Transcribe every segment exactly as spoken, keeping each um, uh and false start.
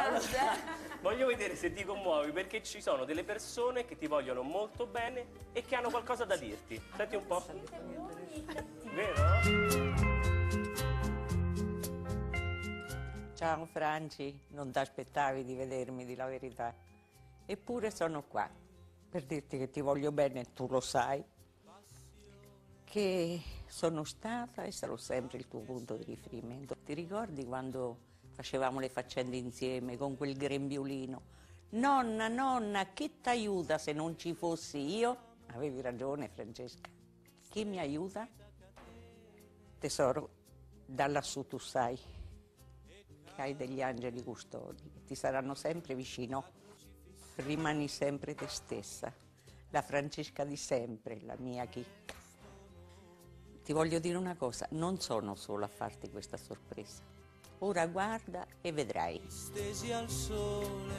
Voglio vedere se ti commuovi, perché ci sono delle persone che ti vogliono molto bene e che hanno qualcosa da dirti. Senti un po'. Vero? Ciao Franci, non ti aspettavi di vedermi, di la verità. Eppure sono qua per dirti che ti voglio bene, tu lo sai, che sono stata e sarò sempre il tuo punto di riferimento. Ti ricordi quando facevamo le faccende insieme con quel grembiulino? Nonna, nonna, chi ti aiuta se non ci fossi io? Avevi ragione, Francesca. Chi mi aiuta? Tesoro, da lassù tu sai che hai degli angeli custodi che ti saranno sempre vicino. Rimani sempre te stessa, la Francesca di sempre, la mia chicca. Ti voglio dire una cosa, non sono solo a farti questa sorpresa. Ora guarda e vedrai. Stesi al sole.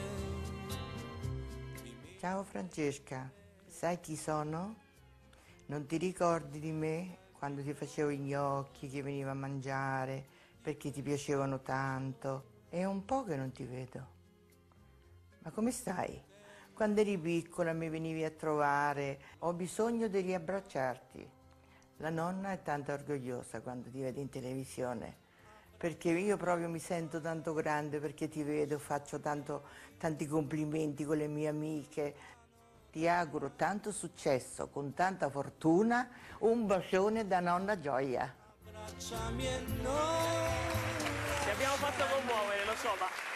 Ciao Francesca, sai chi sono? Non ti ricordi di me quando ti facevo i gnocchi che venivo a mangiare perché ti piacevano tanto? È un po' che non ti vedo. Ma come stai? Quando eri piccola mi venivi a trovare, ho bisogno di riabbracciarti. La nonna è tanto orgogliosa quando ti vede in televisione, perché io proprio mi sento tanto grande perché ti vedo, faccio tanto, tanti complimenti con le mie amiche. Ti auguro tanto successo, con tanta fortuna, un bacione da nonna Gioia. Ti abbiamo fatto commuovere, lo so, ma